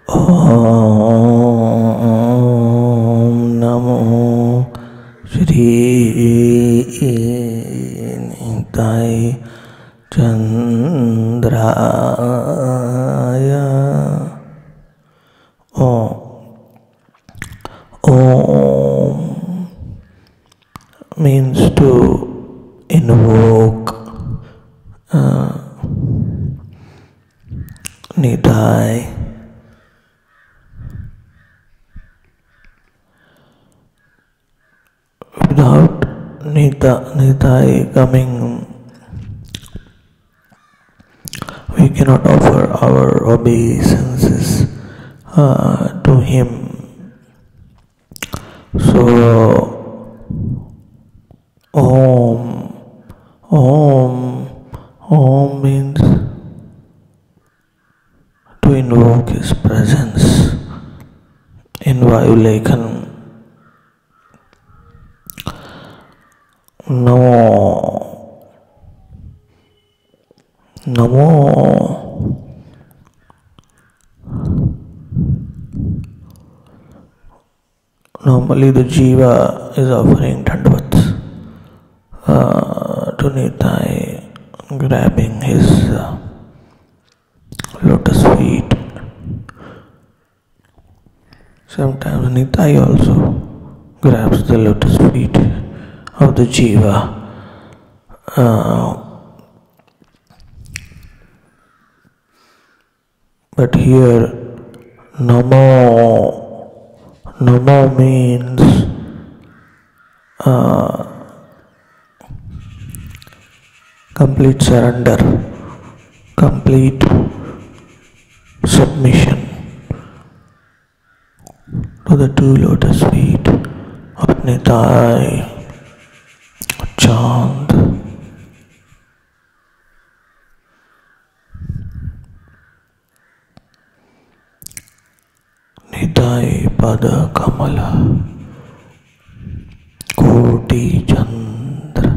Om NaMo Shri Nitai Chandrai. Om means to invoke Nitai. Without Nitai coming, we cannot offer our obeisances to him. So, Om means to invoke his presence in Vayulekan. Namo. Normally the Jiva is offering Dandavats to Nitai, grabbing his lotus feet. Sometimes Nitai also grabs the lotus feet of the Jiva. But here Namo means complete surrender, complete submission to the two lotus feet of Nitai, Chand. Nitai Pada Kamala Koti Chandra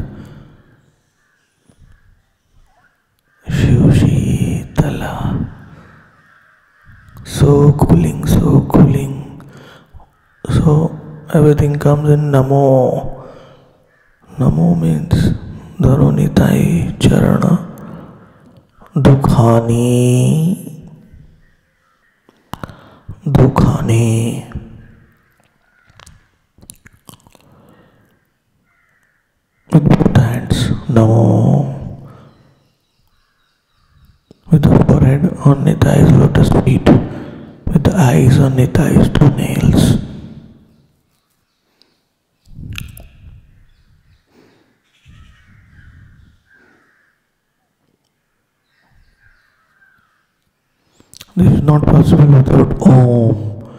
Shivshitala. So cooling. So everything comes in Namo. Namo means Dharo Nitai Charana Dukhani. With both hands, Namo. With the forehead on Nitai's lotus feet, with the eyes on Nitai's two nails. This is not possible without Om.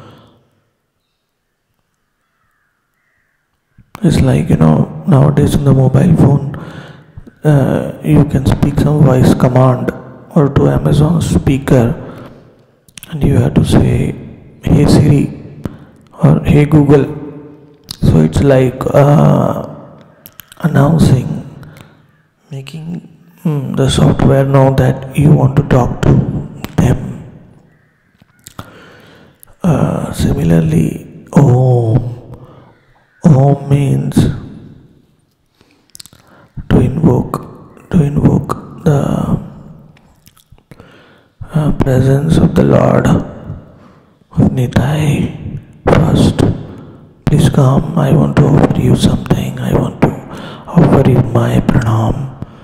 It's like, nowadays in the mobile phone, you can speak some voice command or to Amazon speaker, and you have to say, "Hey Siri" or "Hey Google." So it's like announcing, making the software know that you want to talk to them. Similarly, Om means to invoke the presence of the Lord of Nitai. First, please come, I want to offer you something, I want to offer you my pranam.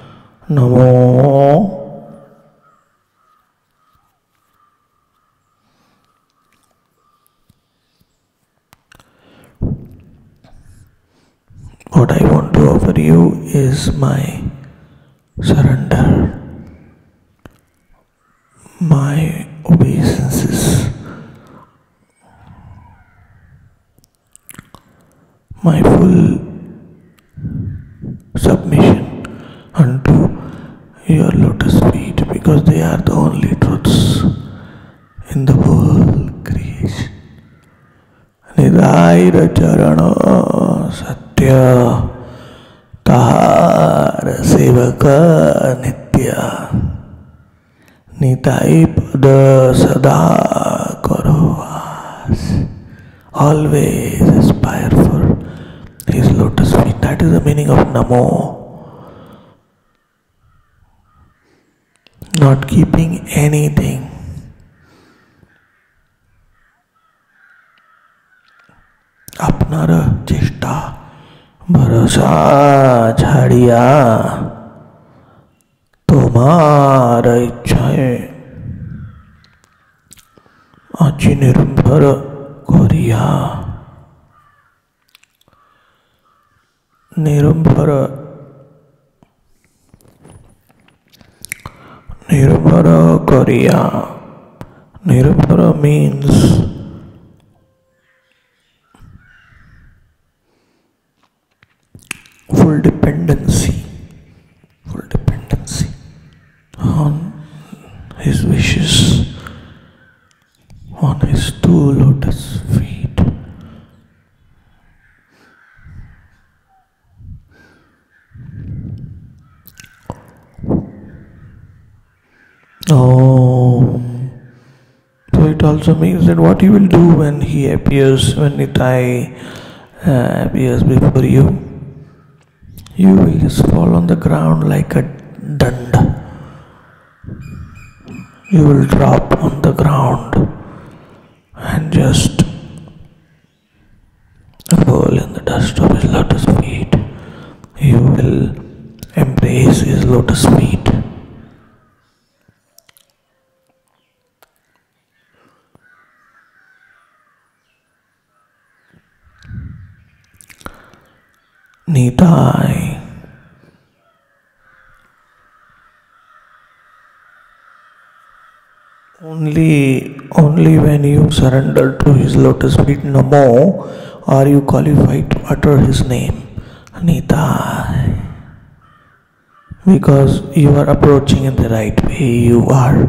Namo. What I want to offer you is my surrender, my obeisances, my full submission unto your lotus feet, because they are the only truths in the whole creation. Nidai Charana Satya Tahar Sevaka Nitya Nitai Pada Sada Karo always aspire for his lotus feet. That is the meaning of Namo. Not keeping anything. अपनार चेष्टा भरोसा छाड़िया तुम्हार इच्छाएं आजी निर्भर करिया निर्भर निर्भर करिया निर्भर means full dependency on his wishes, on his two lotus feet. So it also means that what you will do when he appears, when Nitai appears before you, you will just fall on the ground like a dand. You will drop on the ground and just roll in the dust of his lotus feet. You will embrace his lotus feet. Nitai. Only when you surrender to his lotus feet, Namo, are you qualified to utter his name, Nitai. Because you are approaching in the right way. You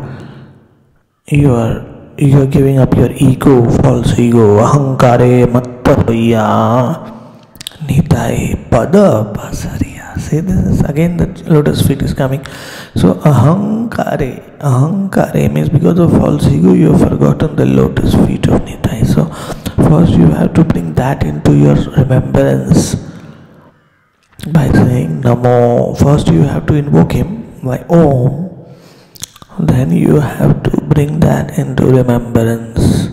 are giving up your ego, false ego. Ahankare matta hoya. Nitai pada pasariya. See, this is again the lotus feet is coming. So ahankare means because of false ego you have forgotten the lotus feet of Nitai. So first you have to bring that into your remembrance by saying Namo. First you have to invoke him by Om. Then you have to bring that into remembrance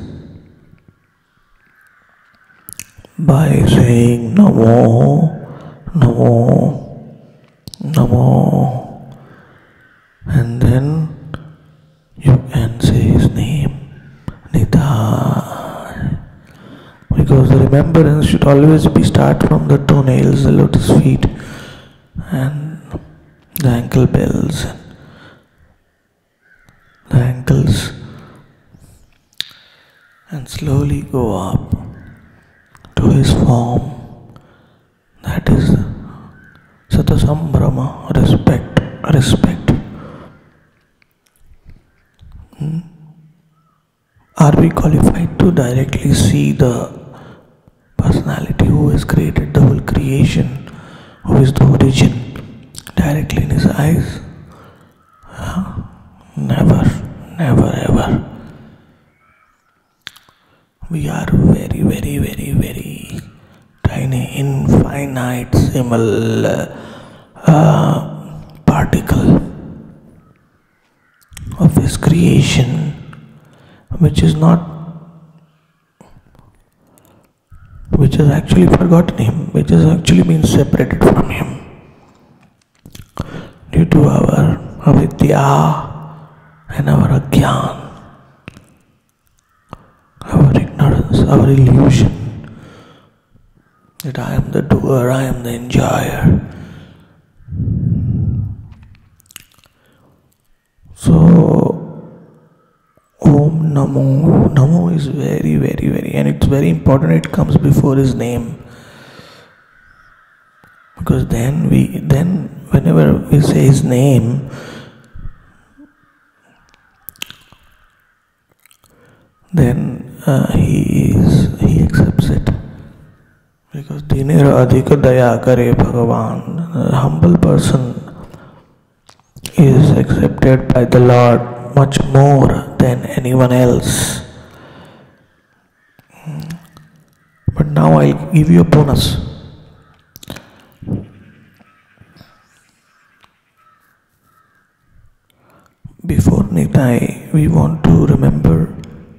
by saying Namo, Namo, Namo, and then you can say his name, Nitai. Because the remembrance should always be start from the toenails, the lotus feet, and the ankle bells, the ankles, and slowly go up to his form. That is Satasambrama, respect. Are we qualified to directly see the personality who has created the whole creation, who is the origin, directly in his eyes? Never, ever. We are very tiny, infinite, simple particle of his creation, which has actually forgotten him, which has actually been separated from him due to our avidya and our agyan, our ignorance, our illusion that I am the doer, I am the enjoyer. So, Om Namo. Namo is very, and it's very important. It comes before his name, because then whenever we say his name, then he accepts it. Because Dinera Adhika Daya Kare Bhagavan, a humble person is accepted by the Lord much more than anyone else. But now I'll give you a bonus. Before Nitai, we want to remember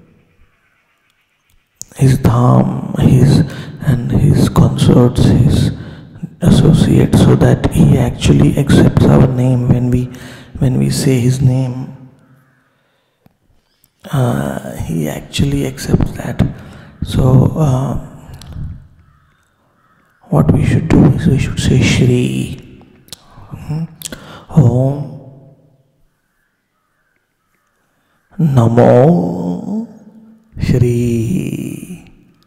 his dham, his consorts, his associates, so that he actually accepts our name when we say his name. He actually accepts that. So what we should do is we should say Shri. Om Namo Shri.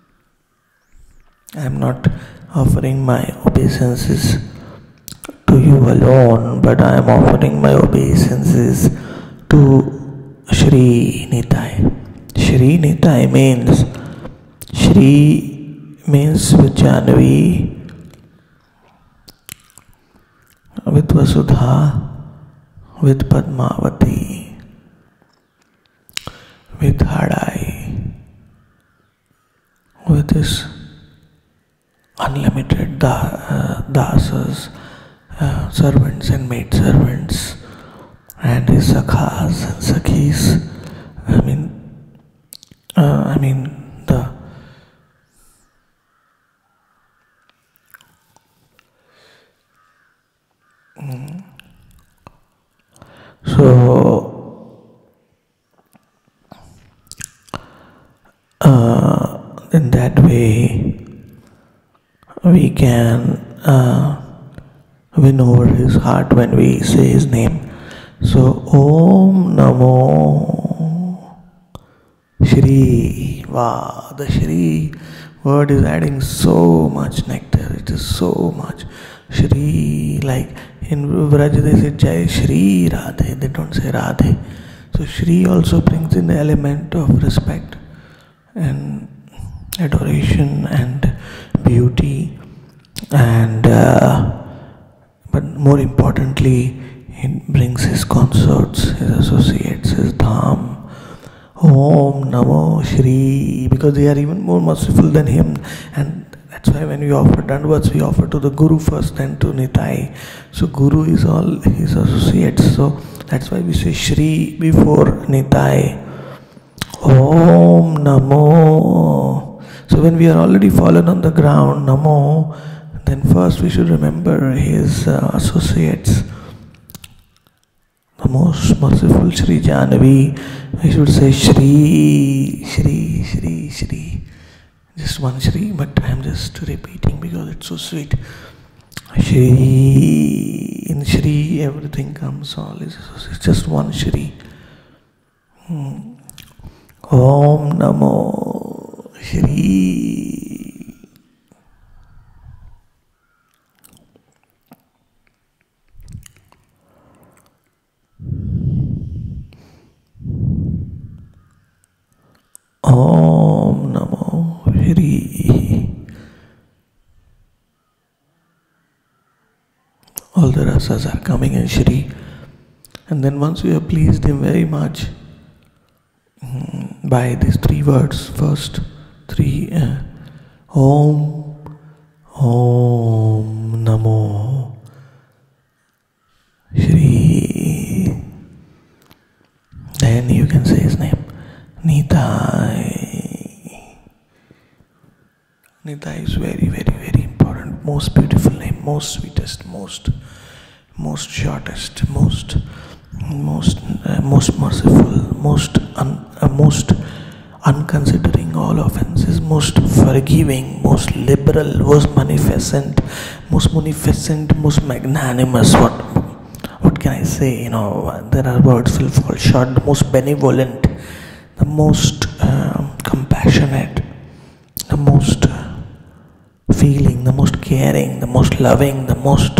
I am not offering my obeisances to you alone, but I am offering my obeisances to Shri Nitai. Shri Nitai means, Shri means with Janvi, with Vasudha, with Padmavati, with Hadai, with his unlimited dasas, servants and maidservants, and his sakhas and sakhis. I mean the so in that way we can win over his heart when we say his name. So Om Namo Shri. Wow, the Shri word is adding so much nectar. It is so much Shri. Like in Vraj they say Jai Shri Radhe. They don't say Radhe. So Shri also brings in the element of respect and adoration and beauty, and but more importantly, it brings his consorts, his associates, his dham. Om Namo Shri, because they are even more merciful than him, and that's why when we offer dandavats, we offer to the Guru first, then to Nitai. So Guru is all his associates, so that's why we say Shri before Nitai. Om Namo. So when we are already fallen on the ground, Namo, then first we should remember his associates. The most merciful Shri Janvi, we should say Shri, Shri, Shri, Shri. Just one Shri, but I am just repeating because it's so sweet. Shri, in Shri everything comes, all is just one Shri. Om Namo Shri. Om Namo Shri. All the rasas are coming in Shri, and then once we have pleased him very much by these three words, first three, Om, Om Namo Shri, then you can say his name, Nitai. Nitai is very, very, very important, most beautiful name, most sweetest, most shortest, most merciful, most unconsidering all offenses, most forgiving, most liberal, most munificent, most magnanimous. What can I say? There are words will fall short. The most benevolent, the most compassionate, the most feeling, the most caring, the most loving, the most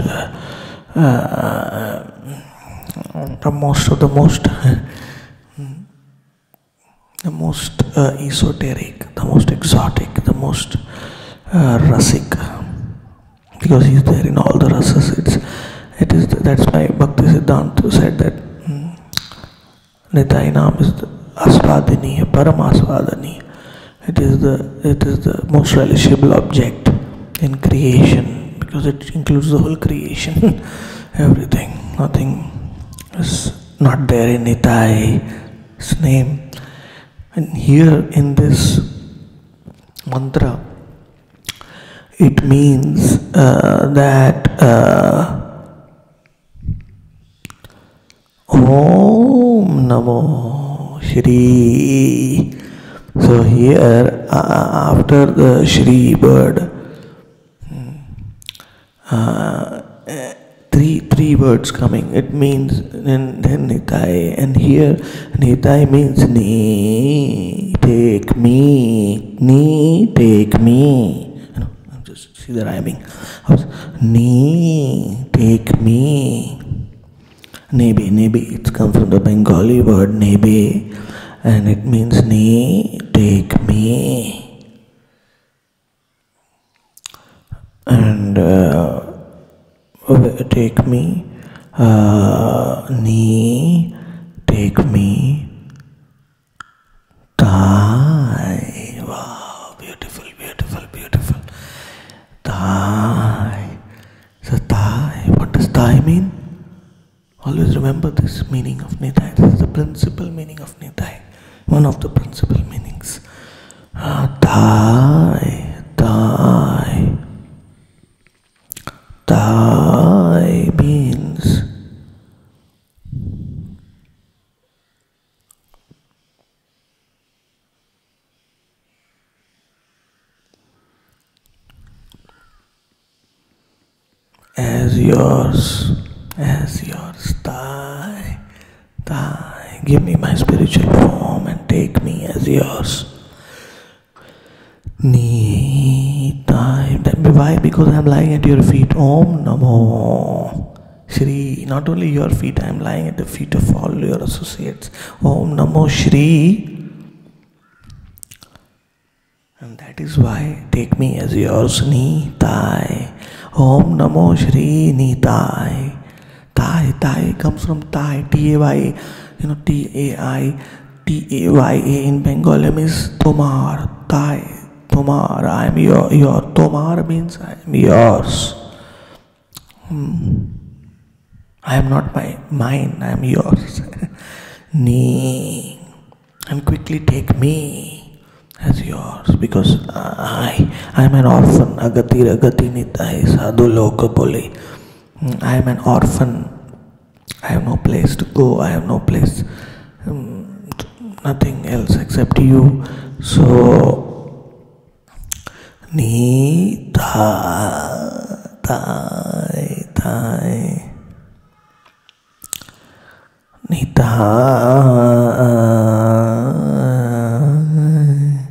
esoteric, the most exotic, the most rasik, because he is there in all the rasas. That's why Bhakti Siddhanta said that Nitai Naam is Aswadini, Param Aswadini. It it is the most relishable object in creation, because it includes the whole creation. Everything, nothing is not there in Nitai's name. And here in this mantra, it means that Om Namo Shri. So here, after the Shri word, three words coming. It means then Nitai, and here Nitai means ni, take me, ni, take me. Just see the rhyming. Ni, take me. Nebe, it's come from the Bengali word nebe, and it means ni, take me. And take me, ni, take me, Thai. Wow, beautiful. Thai. So Thai, what does Thai mean? Always remember this meaning of Nitai. This is the principal meaning of Nitai. One of the principal meanings. Thai means as yours, Thai, give me my spiritual form and take me as yours. Ni, Thai. Why? Because I am lying at your feet. Om Namo Shri. Not only your feet, I am lying at the feet of all your associates. Om Namo Shri. And that is why take me as yours. Ni, Thai. Om Namo Shri Nitai. Thai comes from Thai, T-A-Y-A. T-A-Y-A in Bengali means Tomar. Thai, Tomar. I am your. Tomar means I am yours. I am not mine, I am yours. Ni. And quickly take me as yours, because I am an orphan. Agati Nitai Sadhu Loka Bole. I am an orphan. I have no place to go. I have no place, nothing else except you. So, ni Thai. Ni Thai.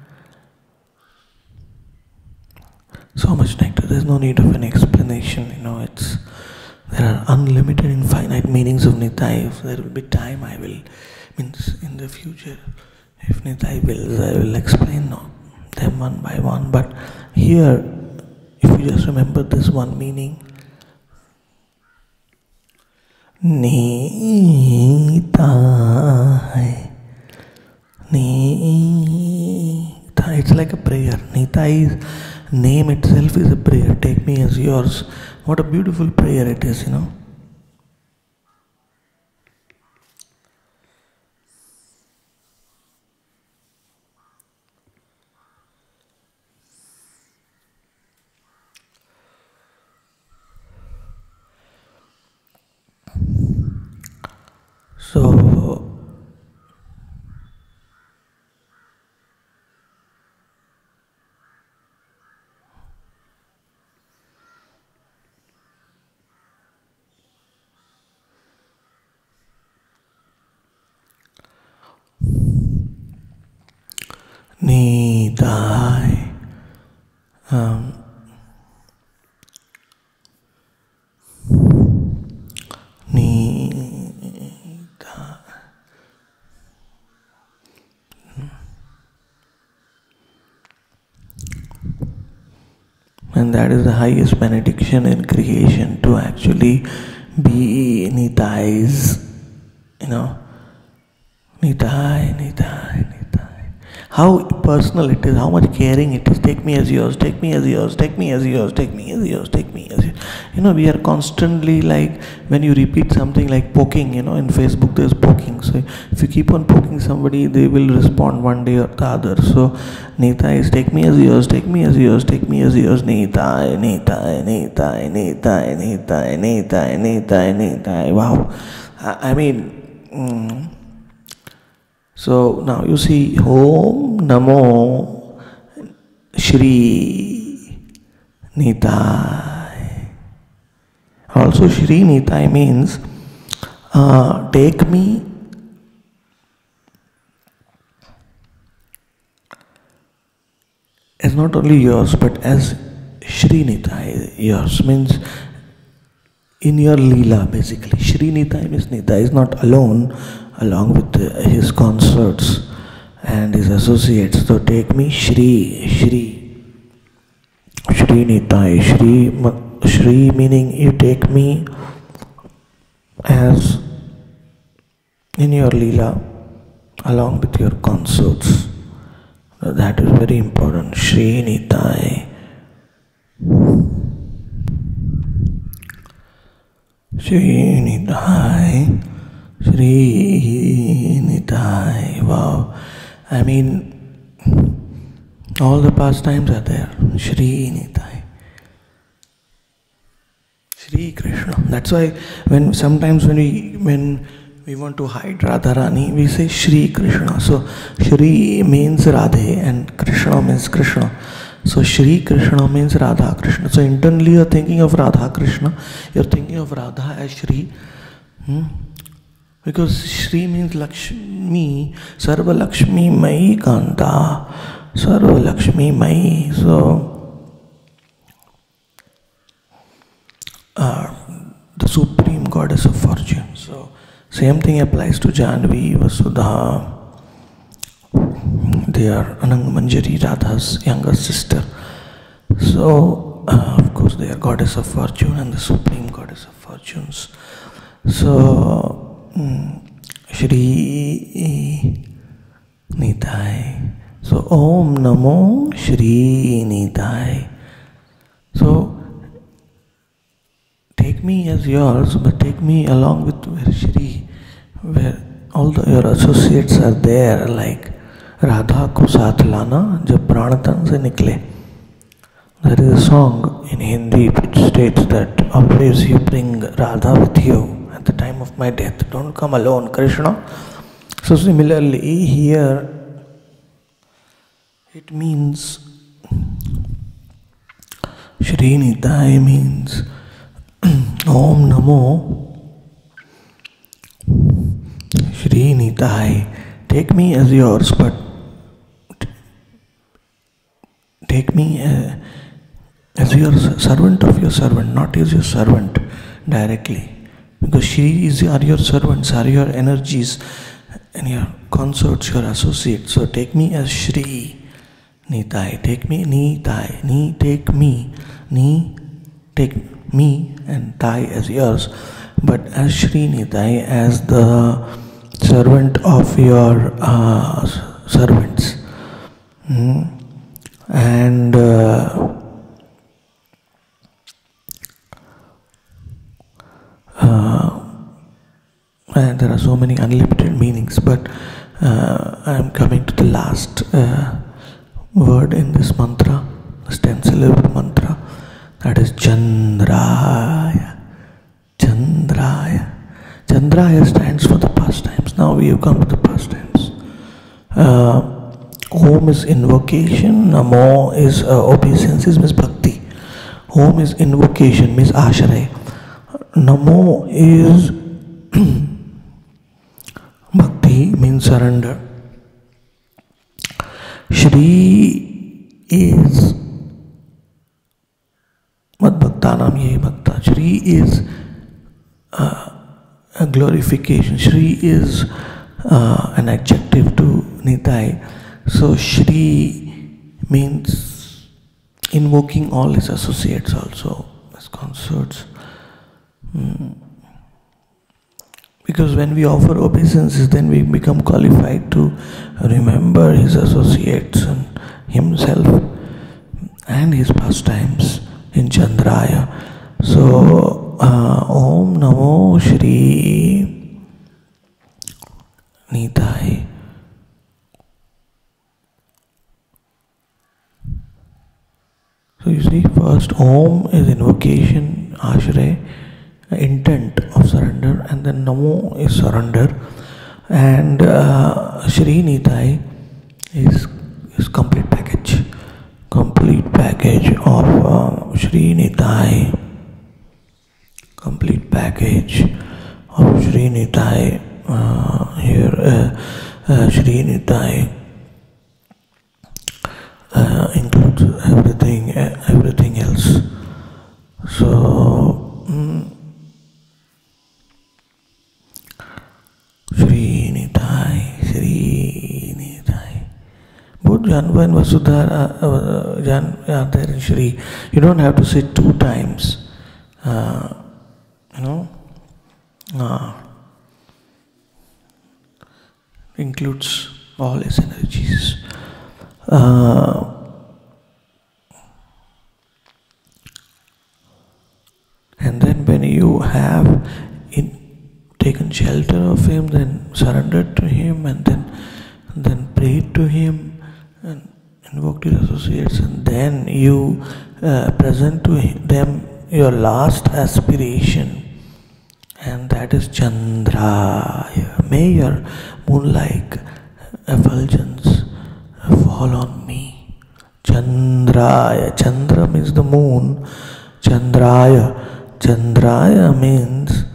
So much nectar. There's no need of an explanation. There are unlimited, infinite meanings of Nitai. If there will be time, means in the future, if Nitai wills, I will explain them one by one. But here, if you just remember this one meaning, Nitai. It's like a prayer. Nitai's name itself is a prayer. Take me as yours. What a beautiful prayer it is, So, Nitai. And that is the highest benediction in creation, to actually be Nitai's, Nitai. how personal it is, how much caring it is. Take me as yours, take me as yours, take me as yours, take me as yours, take me as yours. We are constantly, like, when you repeat something like poking, in Facebook there's poking. So if you keep on poking somebody, they will respond one day or the other. So Nitai is take me as yours, take me as yours, take me as yours. Nitai, Nitai, Nitai, Nitai, Nitai, Nitai, Nitai, Nitai. Wow. I mean, so now you see, Om Namo Shri Nitai. Also, Shri Nitai means take me as not only yours, but as Shri Nitai. Yours means in your Leela, basically. Shri Nitai means Nitai is not alone, along with his consorts and his associates. So take me Shri Nitai. Shri meaning you take me as in your Leela, along with your consorts. That is very important. Shri Nitai. Shri Nitai. Shri Nitai. Wow. I mean, all the pastimes are there. Shri Nitai. Shri Krishna. That's why sometimes when we want to hide Radharani, we say Shri Krishna. So Shri means Radhe and Krishna means Krishna. So Shri Krishna means Radha Krishna. So internally you are thinking of Radha Krishna, you are thinking of Radha as Shri. Because Shri means Lakshmi, Sarva Lakshmi Mai Kanta, Sarva Lakshmi Mai. So the supreme goddess of fortune. So same thing applies to Janvi, Vasudha. They are Ananga Manjari, Radha's younger sister. So of course they are goddess of fortune and the supreme goddess of fortunes. So Shri Nitai. So Om Namo Shri Nitai. So take me as yours, but take me along with where Shri, where all your associates are there, like Radha ko saath lana jab pran tan se nikle. There is a song in Hindi which states that always you bring Radha with you at the time of my death. Don't come alone, Krishna. So similarly here it means Shri Nitai means Om Namo Shri Nitai. Take me as yours, but take me as your servant of your servant, not as your servant directly. Because Shri are your servants, are your energies and your consorts, your associates. So take me as Shri Nitai. Take me Nitai. Ni take me. Ni take me and Tai as yours. But as Shri Nitai, as the servant of your servants. And there are so many unlimited meanings, but I am coming to the last word in this mantra, this 10-syllable mantra, that is Chandraya. Chandraya. Chandraya stands for the past times. Now we have come to the past times. Om is invocation, Namo is obeisances, means bhakti. Om is invocation, means ashray. Namo is bhakti, means surrender. Shri is Mad Bhaktanam Ye Bhakta. Shri is a glorification. Shri is an adjective to Nitai. So Shri means invoking all his associates also, his consorts. Because when we offer obeisances, then we become qualified to remember his associates and himself and his pastimes in Chandraya. So, Om Namo Shri Nitai. So you see, first Om is invocation, Ashray, intent of surrender, and then Namo is surrender, and Shri Nitai is complete package of Shri Nitai, complete package of Shri Nitai. Shri Nitai includes everything else. So Shri Nitai. Both Janva and Vasudha are there in Shri. You don't have to say 2 times. Includes all his energies. And then when you have taken shelter of him, then surrendered to him, and then prayed to him and invoked his associates, and then you present to them your last aspiration, and that is Chandraya. May your moon-like effulgence fall on me. Chandraya. Chandra means the moon. Chandraya means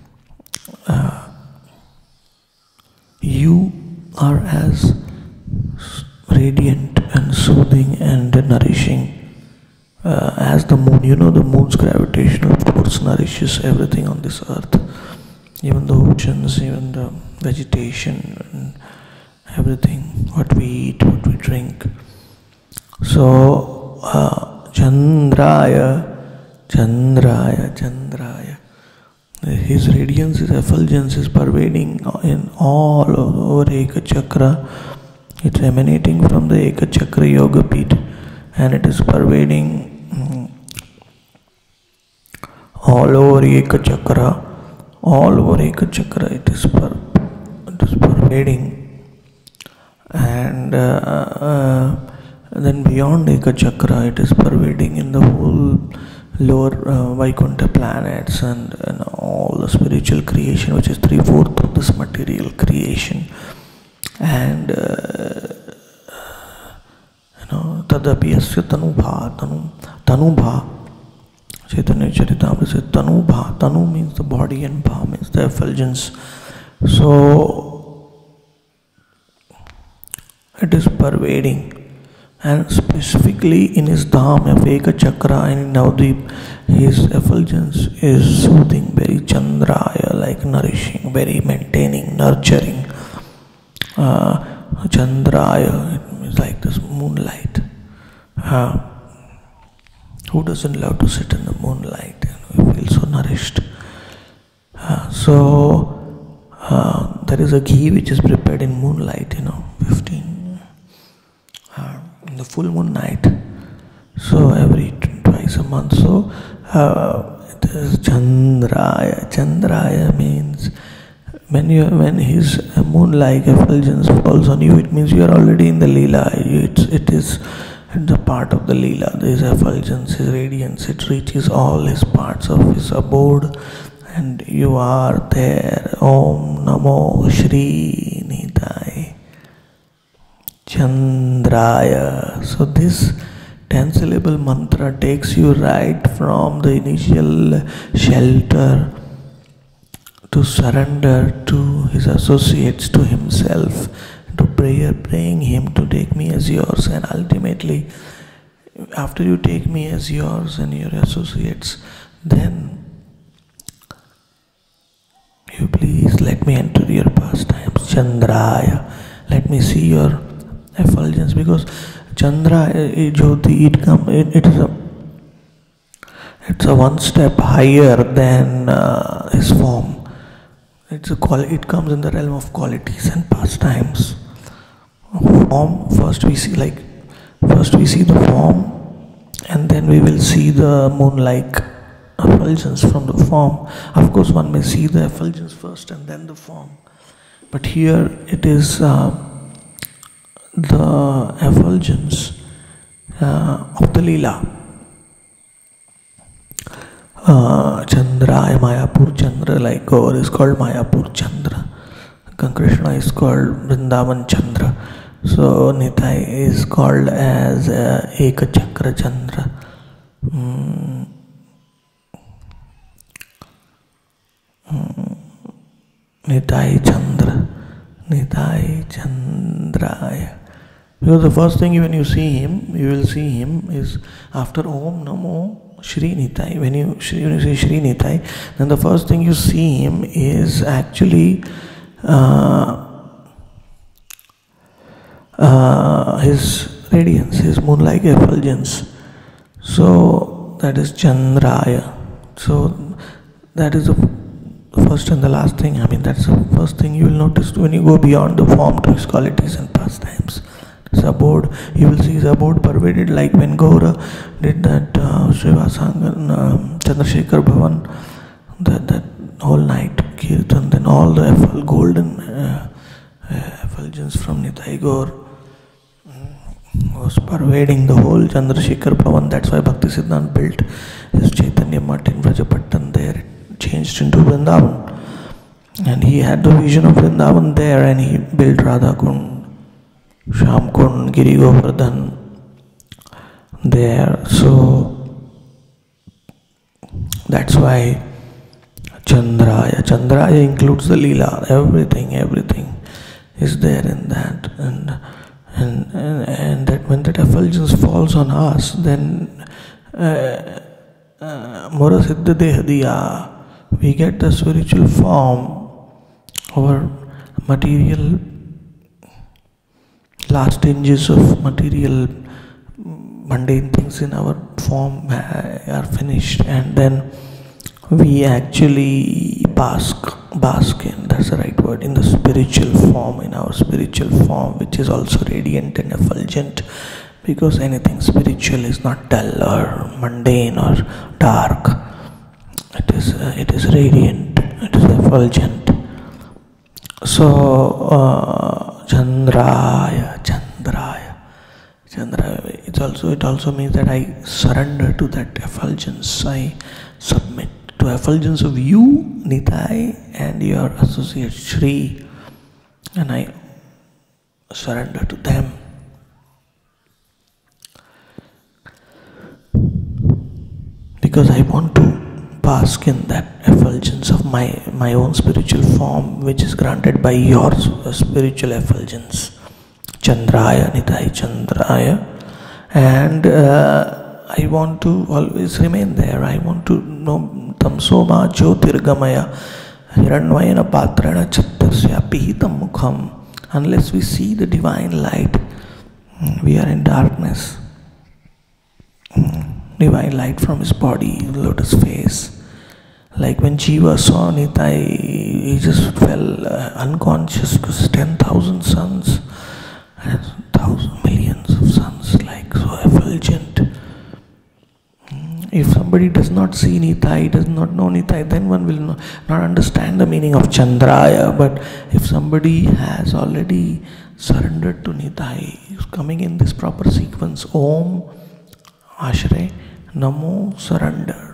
you are as radiant and soothing and nourishing as the moon. You know, the moon's gravitational force nourishes everything on this earth, even the oceans, even the vegetation, and everything, what we eat, what we drink. So Chandraya. His radiance, his effulgence is pervading in all over Eka Chakra. It's emanating from the Eka Chakra Yoga Pit, and it is pervading all over Eka Chakra. All over Eka Chakra it is pervading, and then beyond Eka Chakra it is pervading in the whole lower Vaikuntha planets and all the spiritual creation, which is 3/4 of this material creation. And Tadapi Asya Tanubha. Chaitanya Charitamrita says Tanubha. Tanu means the body and Bha means the effulgence. So it is pervading. And specifically in his Dham of Eka Chakra and in Navadvip, his effulgence is soothing, very Chandraya, like nourishing, very maintaining, nurturing. Chandraya, it means like this moonlight. Who doesn't love to sit in the moonlight and we feel so nourished? There is a ghee which is prepared in moonlight, 15. In the full moon night, so twice a month. So it is Chandraya. Chandraya means when his moon-like effulgence falls on you, it means you are already in the Leela. It is a part of the Leela. This effulgence, his radiance, it reaches all his parts of his abode, and you are there. Om Namo Shri Nitai. Chandraya. So this 10-syllable mantra takes you right from the initial shelter to surrender to his associates, to himself, to praying him to take me as yours, and ultimately after you take me as yours and your associates, then you please let me enter your pastimes. Chandraya. Let me see your effulgence, because Chandra Jyoti, it's a one step higher than his form. it comes in the realm of qualities and pastimes. Form, first we see the form, and then we will see the moon-like effulgence from the form. Of course, one may see the effulgence first and then the form, but here it is the effulgence of the Leela. Chandra, Mayapur Chandra, like Gaur is called Mayapur Chandra. Krishna is called Vrindavan Chandra. So Nitai is called as Eka Chakra Chandra. Nitai Chandraya. Because the first thing when you see him, you will see him is after Om Namo Shri Nitai. When you say Shri Nitai, then the first thing you see him is actually his radiance, his moon-like effulgence. So that is Chandraya. So that is the first and the last thing. I mean, that's the first thing you will notice when you go beyond the form to his qualities and pastimes. Sabod, you will see Sabod pervaded, like when Gaura did that Srivasangan, Chandrasekhar Bhavan, that whole night Kirtan, then all the golden effulgence from Nitai Gaur was pervading the whole Chandrasekhar Bhavan. That's why Bhaktisiddhanta built his Chaitanya Mutt in Vrajapattan there. It changed into Vrindavan. And he had the vision of Vrindavan there, and he built Radha Kund, Sham Kund, Giri Govardhan there. So that's why Chandraya includes the Leela. Everything is there in that. And that when that effulgence falls on us, then Mora Siddha Dehadiya, we get the spiritual form. Our material, last stages of material mundane things in our form are finished, and then we actually bask in, that's the right word, in the spiritual form, in our spiritual form, which is also radiant and effulgent, because anything spiritual is not dull or mundane or dark. It is radiant, it is effulgent. So Chandraya, it also means that I surrender to that effulgence. I submit to effulgence of you, Nitai, and your associate Shri, and I surrender to them. Because I want to bask in that effulgence of my own spiritual form, which is granted by your spiritual effulgence. Chandraya, Nitai Chandraya. And I want to always remain there. I want to know Tamsoma Jyotirgamaya Hiranyayana Patrana Chattasya Pihitam Mukham. Unless we see the divine light, we are in darkness. Divine light from his body, lotus face. Like when Jiva saw Nitai, he just fell unconscious because 10,000 suns, 1,000 millions of suns, like so effulgent. If somebody does not see Nitai, does not know Nitai, then one will not understand the meaning of Chandraya. But if somebody has already surrendered to Nitai, coming in this proper sequence, Om, Ashray, Namo, surrender.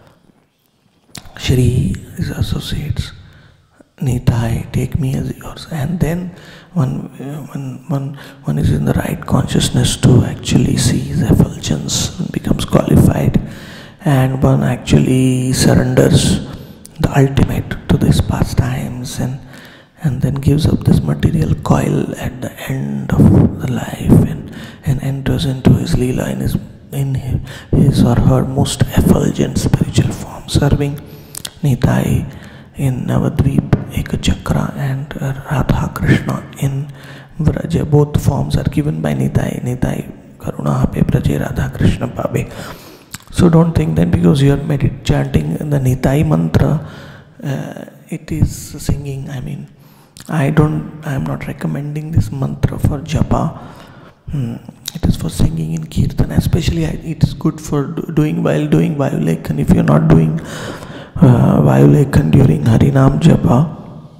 Shri is associates. Nitai, take me as yours. And then one is in the right consciousness to actually see his effulgence and becomes qualified. And one actually surrenders the ultimate to these pastimes and then gives up this material coil at the end of the life and enters into his Leela in his or her most effulgent spiritual form, serving Nitai in Navadvip, Ekachakra, and Radha Krishna in Vraja. Both forms are given by Nitai. Nitai Karuna Hape Braje, Radha Krishna Pabe. So don't think that because you are chanting the Nitai mantra, it is singing. I mean, I am not recommending this mantra for japa. It is for singing in kirtan. Especially, it is good for doing while doing Vayulekan. If you are not doing Vayulekan during Harinam japa,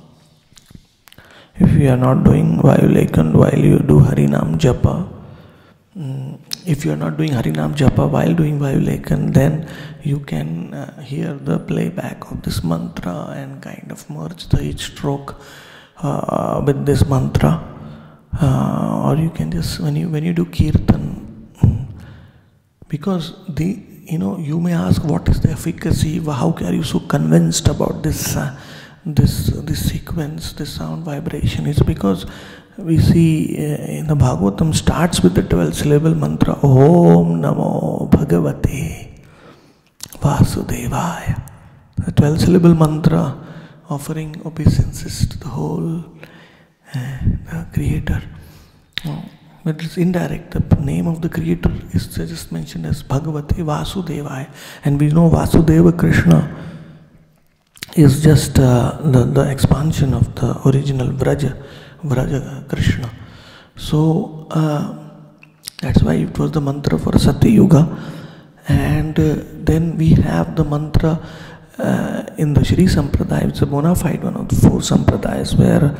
if you are not doing Vayulekan while you do Harinam japa, if you are not doing Harinam japa while doing Vayulekan, then you can hear the playback of this mantra and kind of merge the each stroke with this mantra, or you can just when you do kirtan, because you may ask, what is the efficacy? How are you so convinced about this sequence, this sound vibration? It's because we see in the Bhagavatam starts with the 12-syllable mantra Om Namo Bhagavate Vasudevaya. The 12-syllable mantra offering obeisances to the whole the Creator. But it's indirect. The name of the Creator is just mentioned as Bhagavate Vasudevaya, and we know Vasudeva Krishna is just the expansion of the original Vraja Krishna. So that's why it was the mantra for Satya Yuga. And then we have the mantra in the Shri Sampradaya. It's a bona fide one of the 4 Sampradayas where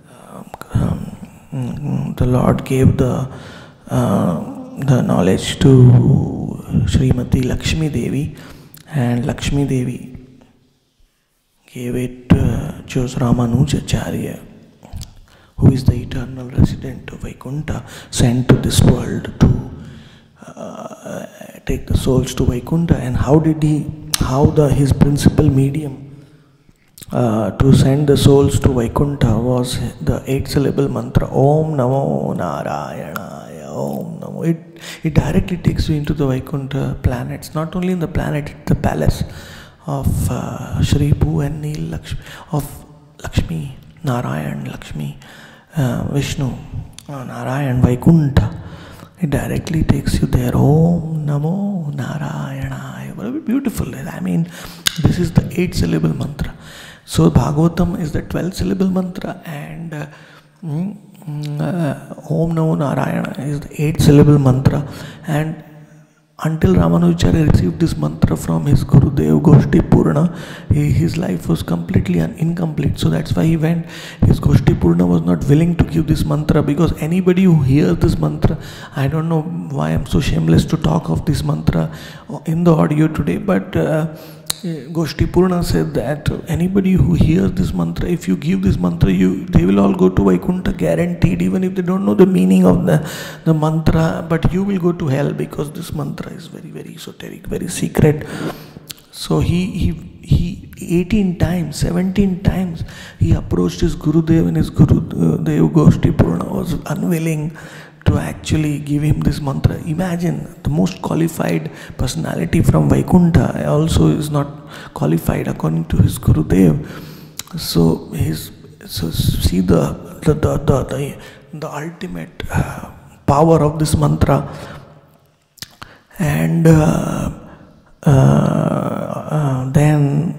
the Lord gave the knowledge to Srimati Lakshmi Devi, and Lakshmi Devi gave it, chose Ramanujacharya, who is the eternal resident of Vaikuntha, sent to this world to take the souls to Vaikuntha. And his principal medium to send the souls to Vaikuntha was the 8-syllable mantra Om Namo Narayanaya Om Namo. It directly takes you into the Vaikuntha planets, not only in the planet, the palace of Shri Bhu and Neel Lakshmi, of Lakshmi, Narayan, Lakshmi, Vishnu, Narayan, Vaikuntha. It directly takes you there. Om Namo Narayanaya. Very beautiful. I mean, this is the 8-syllable mantra. So Bhagavatam is the 12-syllable mantra, and Om Namo Narayana is the 8-syllable mantra. And until Ramanujacharya received this mantra from his Gurudev Goshti Purna, his life was completely incomplete. So that's why he went. His Goshti Purna was not willing to give this mantra, because anybody who hears this mantra, I don't know why I'm so shameless to talk of this mantra in the audio today, but Goshti Purna said that anybody who hears this mantra, if you give this mantra, they will all go to Vaikuntha, guaranteed, even if they don't know the meaning of the mantra, but you will go to hell, because this mantra is very, very esoteric, very secret. So he 18 times, 17 times he approached his Gurudev, and his Gurudev Goshti Purna was unwilling to actually give him this mantra. Imagine, the most qualified personality from Vaikuntha also is not qualified according to his Gurudev. So see the ultimate power of this mantra. And then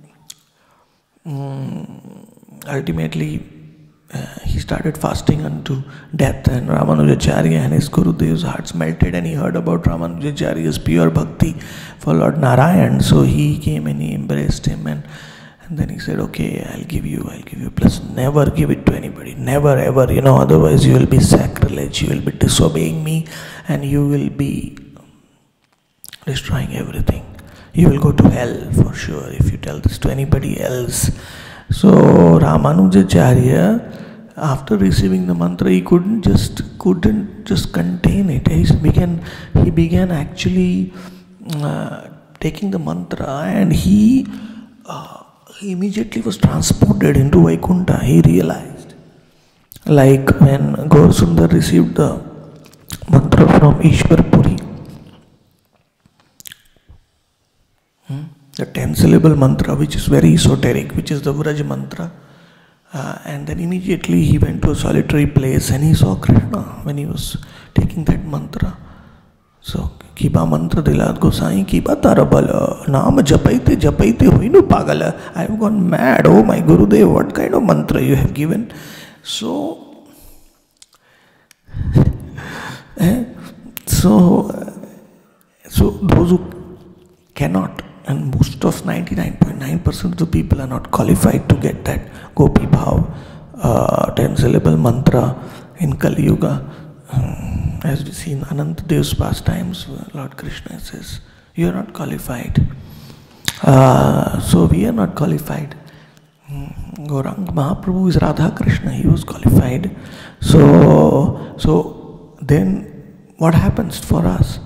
ultimately he started fasting unto death, and Ramanujacharya and his Gurudev's hearts melted, and he heard about Ramanujacharya's pure bhakti for Lord Narayan. So he came and he embraced him, and then he said, okay, I'll give you, plus never give it to anybody, never ever, otherwise you will be sacrilege, you will be disobeying me, and you will be destroying everything. You will go to hell for sure if you tell this to anybody else. So Ramanujacharya, after receiving the mantra, he couldn't just contain it. He began actually taking the mantra, and he immediately was transported into Vaikuntha. He realized, like when Gaurasundar received the mantra from Ishwar Puri, the 10-syllable mantra, which is very esoteric, which is the Vraj mantra, and then immediately he went to a solitary place and he saw Krishna when he was taking that mantra. सो कीबा मंत्र दिलात गोसाई कीबा तारा बल नाम जपैते हुई no पागल I have gone mad oh my Gurudev what kind of mantra you have given so those who cannot, and most of 99.9% of the people are not qualified to get that Gopi Bhav 10 syllable mantra in Kali Yuga. As we see in Ananta Dev's pastimes, Lord Krishna says, you are not qualified. So we are not qualified. Gaurang Mahaprabhu is Radha Krishna, he was qualified. So then what happens for us?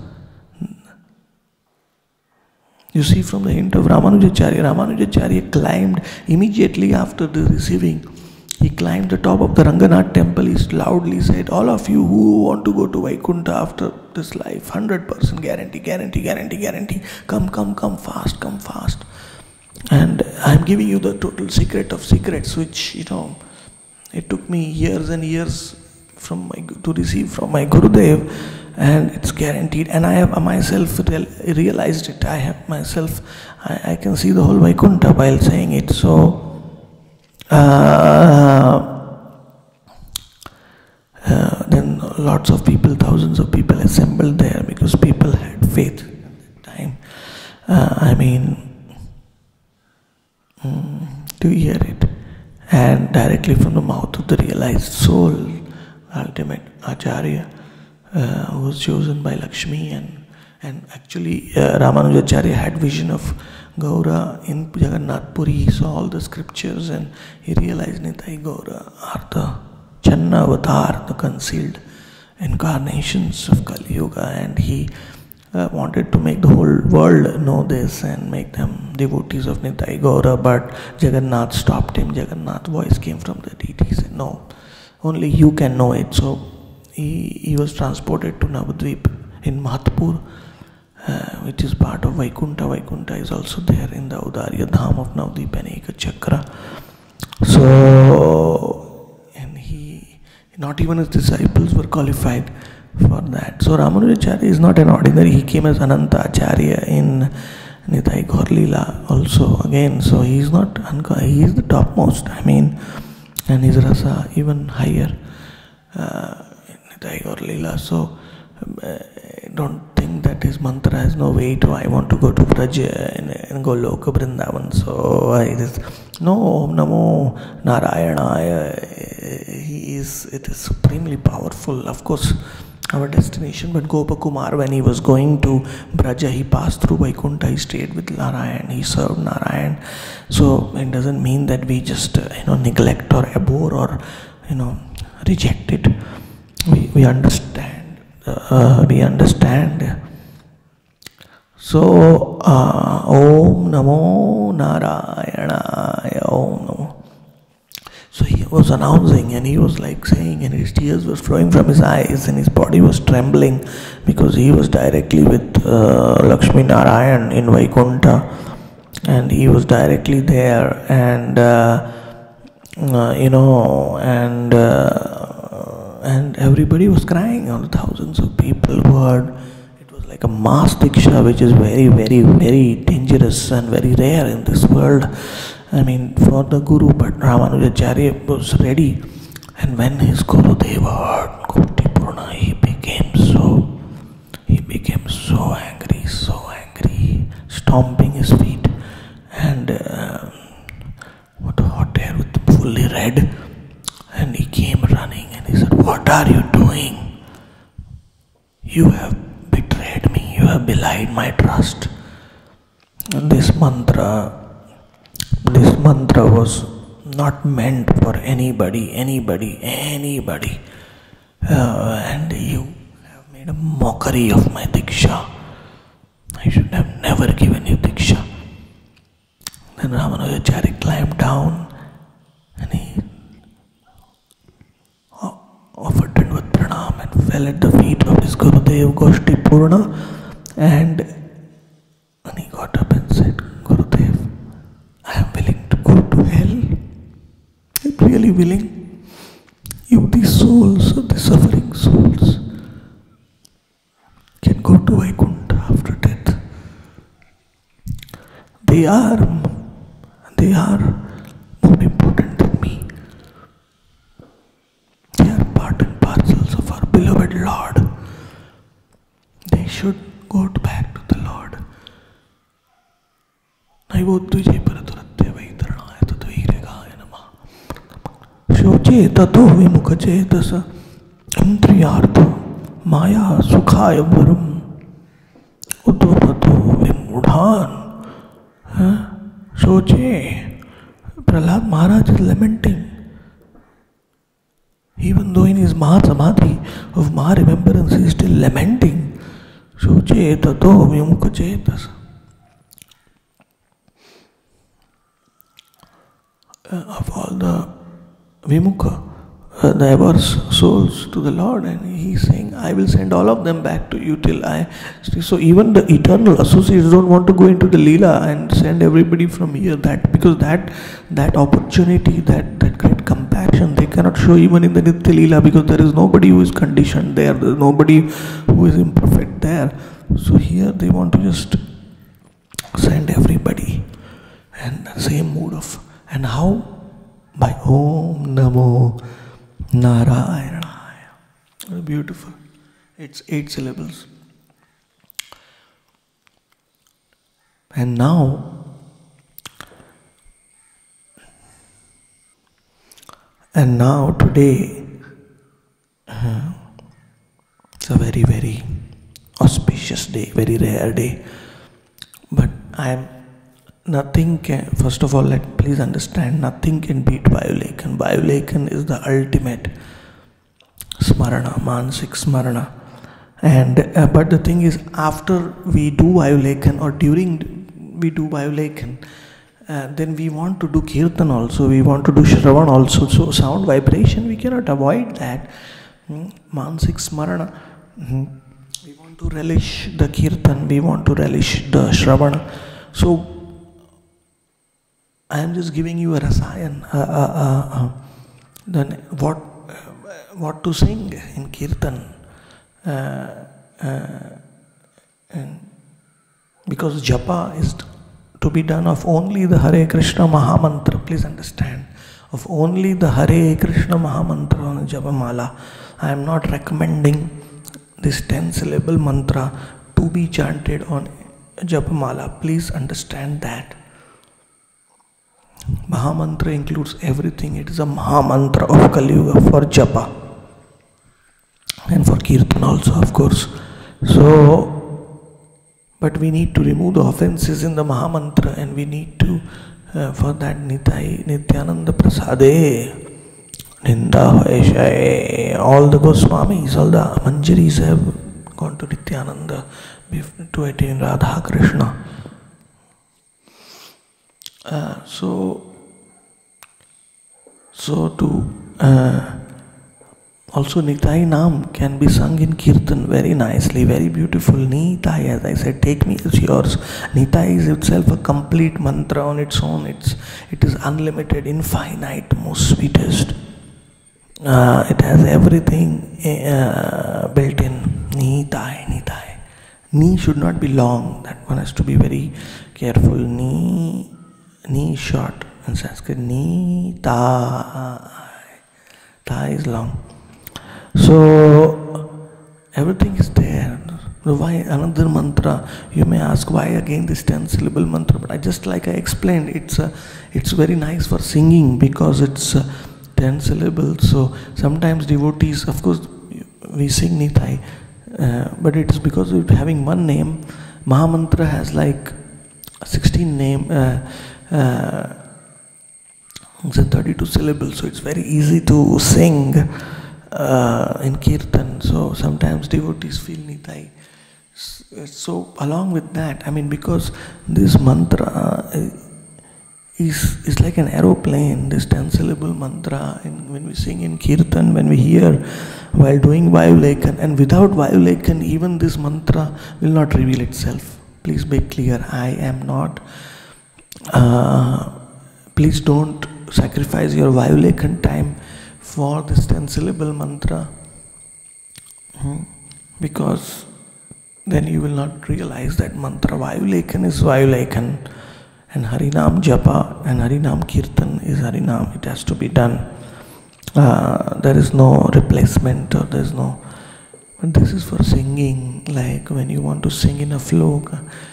You see from the hint of Ramanujacharya climbed immediately after the receiving. He climbed the top of the Ranganath temple. He loudly said, all of you who want to go to Vaikuntha after this life, 100% guarantee. Come fast. And I'm giving you the total secret of secrets, which, it took me years and years to receive from my Gurudev, and it's guaranteed. And I have myself realized it. I can see the whole Vaikuntha while saying it. So, then lots of people, thousands of people assembled there because people had faith at that time. To hear it, and directly from the mouth of the realized soul, ultimate Acharya, who was chosen by Lakshmi, and actually Ramanujacharya had vision of Gaura in Jagannath Puri. He saw all the scriptures and he realized Nitai Gaura are the Channa Avatar, the concealed incarnations of Kali Yuga, and he wanted to make the whole world know this and make them devotees of Nitai Gaura, but Jagannath stopped him. Jagannath's voice came from the deity. He said, no, only you can know it. So he was transported to Navadvip in Mathpur, which is part of Vaikuntha. Vaikuntha is also there in the Audarya Dham of Navadvip and Eka Chakra. So, and not even his disciples were qualified for that. So Ramanujacharya is not an ordinary. He came as Ananta Acharya in Nitai Gaur Leela also again. So he is not he is the topmost. And his rasa even higher in Nitai Gaur Leela. So don't think that his mantra has no weight. I want to go to Braja and Goloka Vrindavan. So no, Om Namo Narayana. It is supremely powerful. Of course, our destination, but Gopakumar, when he was going to Braja, he passed through Vaikuntha, he stayed with Narayan, he served Narayan. So it doesn't mean that we just neglect or abhor or reject it. We understand. So Om Namo Narayana, Om Namo. So he was announcing, and he was saying, and his tears were flowing from his eyes, and his body was trembling because he was directly with Lakshmi Narayan in Vaikuntha, and he was directly there, and and everybody was crying. All thousands of people heard. It was like a mass diksha, which is very, very, very dangerous and very rare in this world. For the Guru, but Ramanujacharya was ready. And when his Gurudev heard Gopti Purna, he became so angry, stomping his feet, and what a hot air with fully red. And he came running and he said, what are you doing? You have betrayed me, you have belied my trust. And this mantra was not meant for anybody, and you have made a mockery of my diksha. I should have never given you diksha. Then Ramanujacharya climbed down and he offered Dandvat Pranam and fell at the feet of his Gurudev Goshti Purna, and he got up and said, Gurudev, I am willing to go to hell. I'm really willing. You, these souls, these suffering souls, can go go to Vaikuntha after death. They are more important than me. They are part and parcels of our beloved Lord. They should go back to the Lord. Naivodvijay Paratratya Vaitranaya Tadvairegaya Namah. Shoche Tato Vimukachetasa Indriyartha Maya Sukhaya Varam Uddhavato Vimudhan. Shoche. Prahlad Maharaj is lamenting. Even though in his Mahasamadhi of Maharemembrance he is still lamenting. Shoche Tato Vimukachetasa. Of all the Vimukha, the averse souls to the Lord, and he is saying, I will send all of them back to you till I. So even the eternal associates don't want to go into the Leela and send everybody from here. Because that opportunity, that great compassion, they cannot show even in the Nitya Leela, because there is nobody who is conditioned there. There is nobody who is imperfect there. So here they want to just send everybody, and the same mood of. And how? By Om Namo Narayanaya. Beautiful. It's 8 syllables. And now today, it's a very, very auspicious day, very rare day. But nothing can, first of all, please understand, nothing can beat Vayulekan. Vayulekan is the ultimate smarana, mansik smarana. And but the thing is, after we do Vayulekan or during we do Vayulekan, then we want to do Kirtan also, we want to do Shravan also. So sound vibration, we cannot avoid that. Mansik smarana. We want to relish the Kirtan, we want to relish the Shravana. So I am just giving you a rasayan, then what to sing in Kirtan, because japa is to be done of only the Hare Krishna Mahamantra. Please understand, of only the Hare Krishna Mahamantra on japa mala. I am not recommending this 10-syllable mantra to be chanted on japa mala. Please understand that. Mahamantra includes everything. It is a Mahamantra of Kali Yuga for japa and for Kirtan also, of course. So, but we need to remove the offenses in the Mahamantra, and we need to, for that, Nityananda Prasade, Ninda Vaishai, all the Goswamis, all the Manjaris have gone to Nityananda to attain Radha Krishna. Also Nitai Naam can be sung in Kirtan very nicely, very beautiful. Nitai, as I said, take me as yours. Nitai is itself a complete mantra on its own. It is unlimited, infinite, most sweetest. It has everything built in. Nitai. Ni should not be long. That one has to be very careful. Ni short in Sanskrit. Ni ta. Ta is long. So everything is there. Why another mantra? You may ask, why again this 10-syllable mantra? But I explained, it's very nice for singing because it's 10 syllables. So sometimes devotees, of course, we sing Nitai, but it is because of having one name. Mahamantra has 16 name, 32 syllables, so it's very easy to sing in Kirtan. So sometimes devotees feel Nitai. So along with that, because this mantra is like an aeroplane, this 10-syllable mantra, and when we sing in Kirtan, when we hear while doing Vayulekan, and without Vayulekan, even this mantra will not reveal itself. Please be clear, I am not, please don't sacrifice your Vayulekan time for this 10-syllable mantra, because then you will not realize that mantra Vayulekan is Vayulekan, and Harinam Japa and Harinam Kirtan is Harinam. It has to be done. There is no replacement, or there is no. But this is for singing, like when you want to sing in a flow,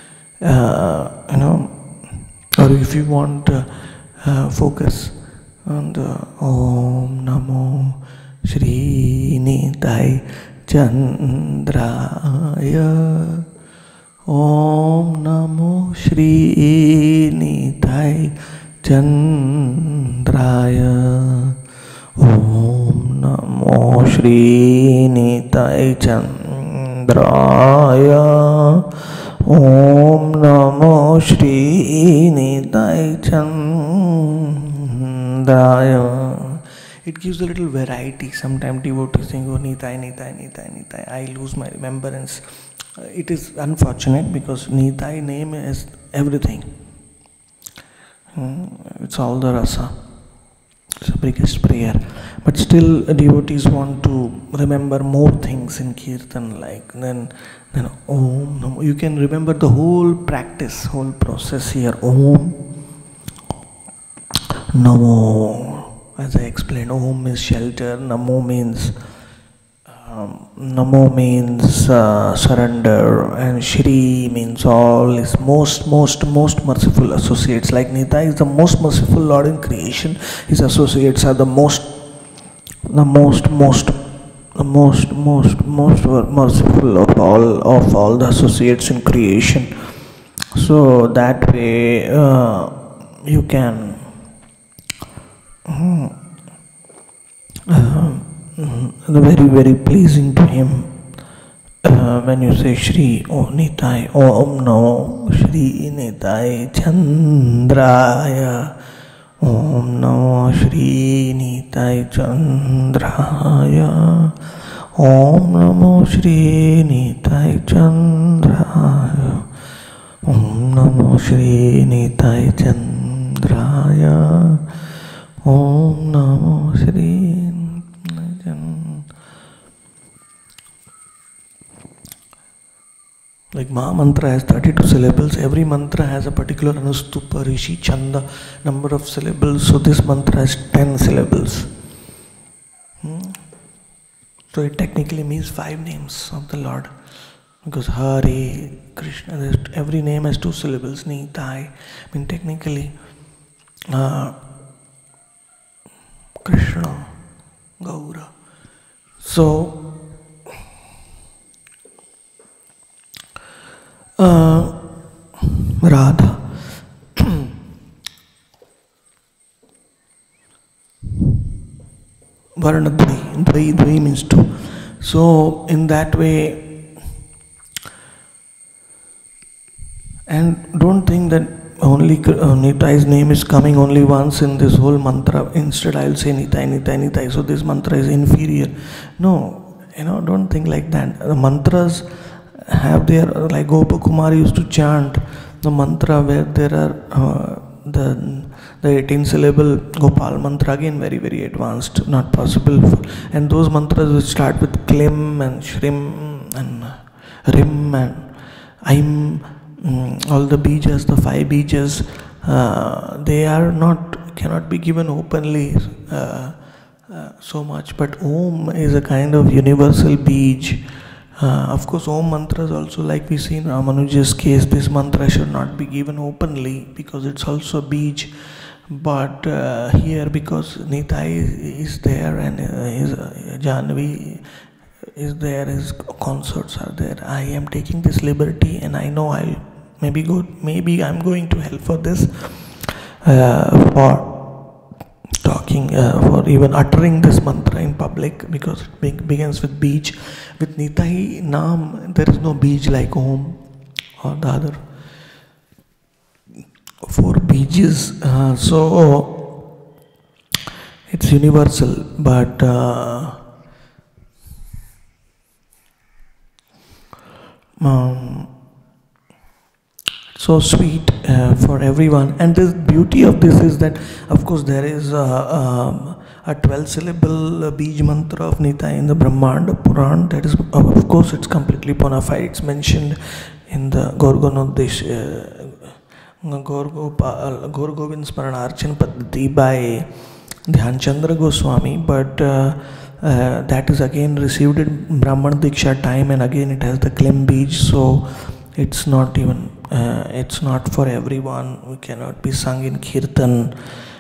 or if you want focus on the Om Namo Shri Nitai Chandraya, Om Namo Shri Nitai Chandraya, Om Namo Shri Nitai Chandraya, Om Namo Shri Nitai Chandraya. It gives a little variety. Sometimes devotees think, oh, Nitai, Nitai, Nitai, Nitai. I lose my remembrance. It is unfortunate because Nitai name is everything. It's all the rasa. It's the biggest prayer. But still, devotees want to remember more things in Kirtan, like then Om Namo. You can remember the whole practice, whole process here. Om Namo. As I explained, Om is shelter, Namo means surrender, and Shri means all, is most merciful associates. Like Nitai is the most merciful Lord in creation, his associates are the most merciful of all the associates in creation. So that way you can very pleasing to him when you say Shri Nitai Om Namo Shri Nitai Chandraya, Om Namo Shri Nitai Chandraya, Om Namo Shri Nitai Chandraya, Om Namo Shri Nitai Chandraya, Om Namo Shri. Like Maha Mantra has 32 syllables. Every mantra has a particular Anustupa, Rishi, Chanda number of syllables. So this mantra has 10 syllables. So it technically means 5 names of the Lord. Because Hare, Krishna, every name has 2 syllables. Nitai, technically Krishna, Gaura. So Radha. Varna Dvai means 2. So in that way, and don't think that only Nitai's name is coming only once in this whole mantra. Instead I'll say Nitai, Nitai, Nitai, so this mantra is inferior. No, don't think like that. The mantras have their, like Gopakumar used to chant the mantra where there are the 18 syllable Gopal mantra, again very advanced, not possible and those mantras which start with Klim and Shrim and Rim and Aim, all the bijas, the 5 bijas, they cannot be given openly so much, but Om is a kind of universal bij. Of course, Om mantras also, like we see in Ramanuja's case, this mantra should not be given openly because it's also a bij. But here, because Nitai is there and his Janvi is there, his consorts are there, I am taking this liberty, and I know I'll maybe I'm going to hell for this, for talking, for even uttering this mantra in public, because it begins with bij. With Nitai Naam, there is no bij like Om or the other 4 bijs. So it's universal, but so sweet for everyone. And the beauty of this is that, of course, there is a a 12 syllable Bij mantra of Nitai in the Brahmanda Puran. That is, of course, it's completely bona fide. It's mentioned in the Gorgonodesh, Gaur Govind Smaranarchan Paddhati by Dhyan Chandra Goswami, but that is again received in Brahman Diksha time, and again it has the Klim Bij, so it's not even, it's not for everyone. We cannot be sung in Kirtan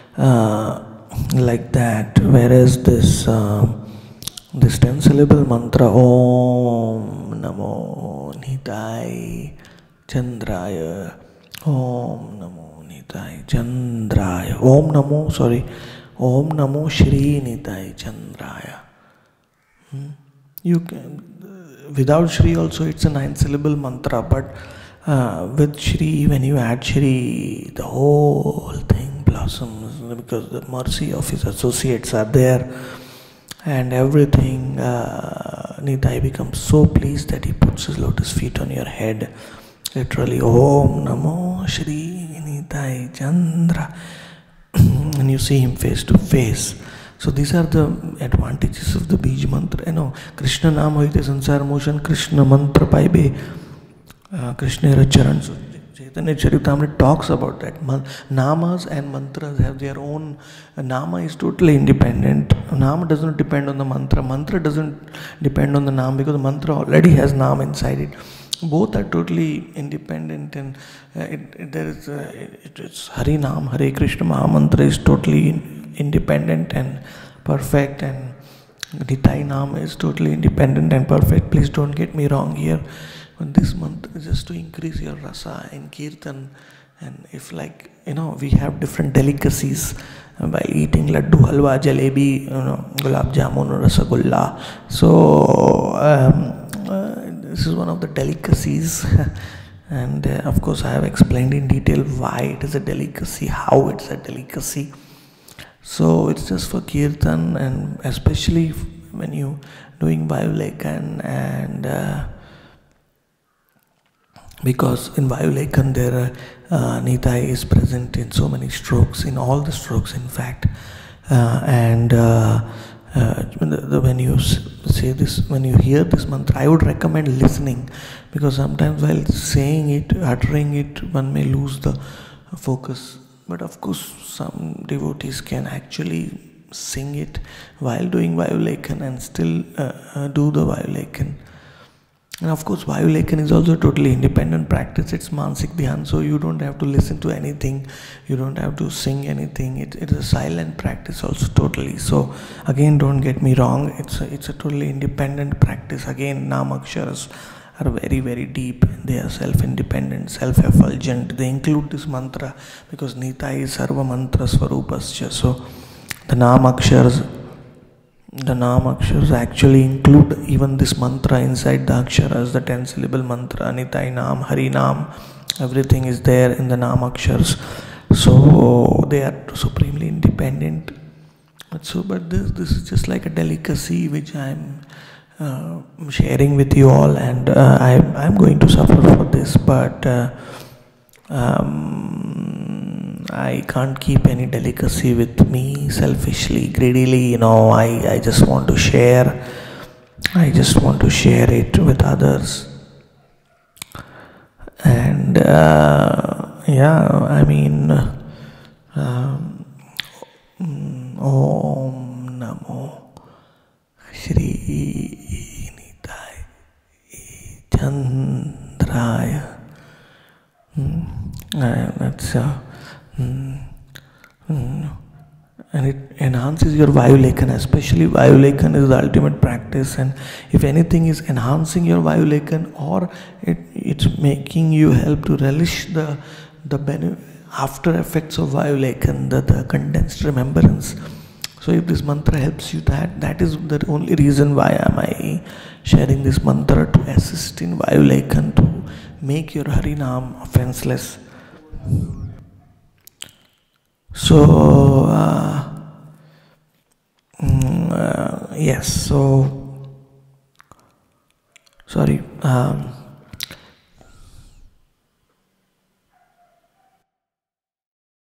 like that. Whereas this 10 syllable mantra, Om Namo Nitai Chandraya, Om Namo Nitai Chandraya, Om Namo Shri Nitai Chandraya. You can, without Shri also it's a 9 syllable mantra, but with Shri, when you add Shri, the whole thing blossoms, because the mercy of his associates are there, and everything. Nitai becomes so pleased that he puts his lotus feet on your head. Literally, Om Namo Shri Nitai Chandra, and you see him face to face. So these are the advantages of the Bij mantra. Krishna Naam hoite sansar motion, Krishna mantra paibe, Krishna Charan. So Chaitanya Charitamrita talks about that. Namas and mantras have their own. Nama is totally independent. Nama doesn't depend on the mantra. Mantra doesn't depend on the Naam, because the mantra already has Naam inside it. Both are totally independent, and it's Hari Naam, Hare Krishna Mahamantra is totally independent and perfect, and Nitai Naam is totally independent and perfect. Please don't get me wrong here. But this mantra is just to increase your rasa in Kirtan, and if we have different delicacies by eating laddu, halwa, jalebi, gulab jamun, rasagulla. So this is one of the delicacies, and of course I have explained in detail why it is a delicacy, how it's a delicacy. So it's just for Kirtan, and especially when you doing Vayulekan, and because in Vayulekan there Nitai is present in so many strokes, in all the strokes in fact, and when you say this, when you hear this mantra, I would recommend listening, because sometimes while saying it, uttering it, one may lose the focus. But of course some devotees can actually sing it while doing Vayulekan and still do the Vayulekan. And of course Vayulekan is also a totally independent practice. It's Mansik Dhyan, so you don't have to listen to anything, you don't have to sing anything. It's a silent practice also totally. So again, don't get me wrong, it's a totally independent practice. Again, Namaksharas are very, very deep. They are self-independent, self-effulgent. They include this mantra because Nitai is Sarva Mantra Swarupascha. So the Namaksharas actually include even this mantra inside the aksharas, the 10 syllable mantra, Nitai Naam, Hari Naam, everything is there in the Namakshars. So they are supremely independent. But this is just like a delicacy which I'm sharing with you all, and I'm going to suffer for this, but I can't keep any delicacy with me selfishly, greedily. I just want to share. I just want to share it with others. And Om Namo Shri Nitai Chandraya. That's and it enhances your Vayulekan. Especially Vayulekan is the ultimate practice, and if anything is enhancing your Vayulekan, or it's making you help to relish the after effects of Vayulekan, the condensed remembrance. So if this mantra helps you, that is the only reason why am I sharing this mantra, to assist in Vayulekan, to make your Harinam offenseless. So yes, so sorry,